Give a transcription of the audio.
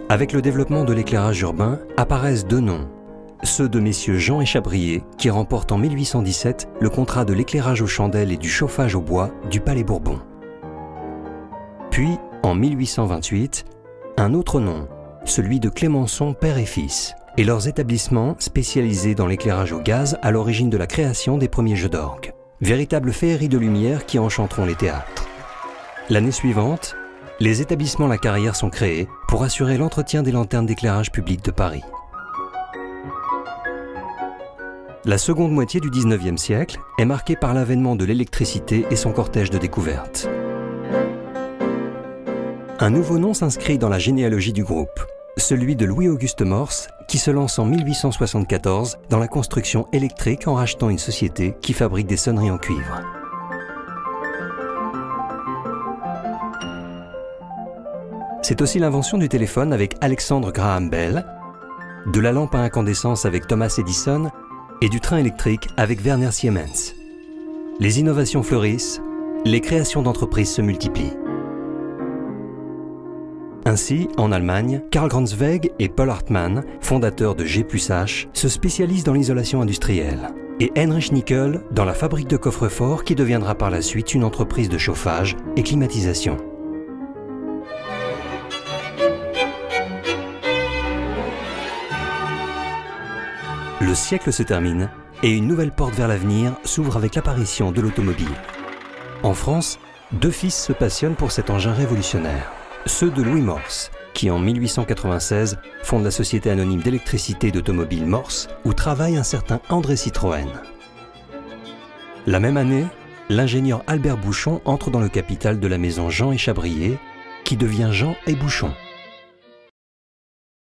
Avec le développement de l'éclairage urbain, apparaissent deux noms. Ceux de messieurs Jean et Chabrier, qui remportent en 1817 le contrat de l'éclairage aux chandelles et du chauffage au bois du Palais Bourbon. Puis, en 1828, un autre nom, celui de Clémenceau père et fils, et leurs établissements spécialisés dans l'éclairage au gaz à l'origine de la création des premiers jeux d'orgue. Véritable féerie de lumière qui enchanteront les théâtres. L'année suivante, les établissements La Carrière sont créés pour assurer l'entretien des lanternes d'éclairage public de Paris. La seconde moitié du XIXe siècle est marquée par l'avènement de l'électricité et son cortège de découvertes. Un nouveau nom s'inscrit dans la généalogie du groupe, celui de Louis-Auguste Morse, qui se lance en 1874 dans la construction électrique en rachetant une société qui fabrique des sonneries en cuivre. C'est aussi l'invention du téléphone avec Alexander Graham Bell, de la lampe à incandescence avec Thomas Edison et du train électrique avec Werner Siemens. Les innovations fleurissent, les créations d'entreprises se multiplient. Ainsi, en Allemagne, Karl Grunzweig et Paul Hartmann, fondateurs de G+H, se spécialisent dans l'isolation industrielle, et Heinrich Nickel dans la fabrique de coffres-forts qui deviendra par la suite une entreprise de chauffage et climatisation. Le siècle se termine et une nouvelle porte vers l'avenir s'ouvre avec l'apparition de l'automobile. En France, deux fils se passionnent pour cet engin révolutionnaire. Ceux de Louis Morse, qui en 1896 fonde la société anonyme d'électricité et d'automobile Morse, où travaille un certain André Citroën. La même année, l'ingénieur Albert Bouchon entre dans le capital de la maison Jean et Chabrier, qui devient Jean et Bouchon.